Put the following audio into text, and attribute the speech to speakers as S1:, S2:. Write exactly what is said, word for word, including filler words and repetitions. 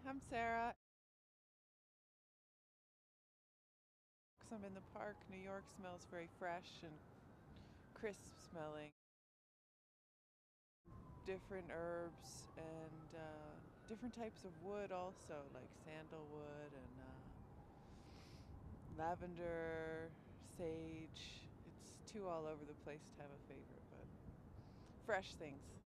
S1: I'm Sara. I'm in the park. New York smells very fresh and crisp smelling. Different herbs and uh, different types of wood also, like sandalwood and uh, lavender, sage. It's too all over the place to have a favorite, but fresh things.